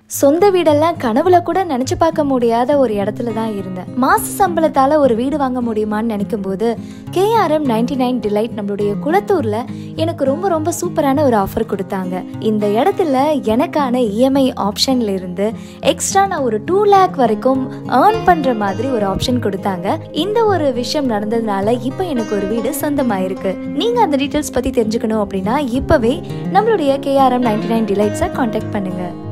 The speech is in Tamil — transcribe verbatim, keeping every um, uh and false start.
சொந்த வீடெல்லாம் கனவுல கூட நினைச்சு பார்க்க முடியாத ஒரு இடத்துல தான் இருந்தேன். மாச சம்பளத்தால ஒரு வீடு வாங்க முடியுமான்னு நினைக்கும் போது கேஆர்எம் நைன்டி நைன் டிலைட் நம்மளுடைய குளத்தூர்ல எனக்கு ரொம்ப ரொம்ப சூப்பரான ஒரு ஆஃபர் கொடுத்தாங்க. இந்த இடத்துல எனக்கான இஎம்ஐ ஆப்ஷன்ல இருந்து எக்ஸ்ட்ரா நான் ஒரு டூ லேக் வரைக்கும் ஏர்ன் பண்ற மாதிரி ஒரு ஆப்ஷன் கொடுத்தாங்க. இந்த ஒரு விஷயம் நடந்ததுனால இப்ப எனக்கு ஒரு வீடு சொந்தமாயிருக்கு. நீங்க அந்த டீடைல்ஸ் பத்தி தெரிஞ்சுக்கணும் அப்படின்னா இப்பவே நம்மளுடைய கேஆர்எம் நைன்டி நைன் டிலைட்ஸை கான்டாக்ட் பண்ணுங்க.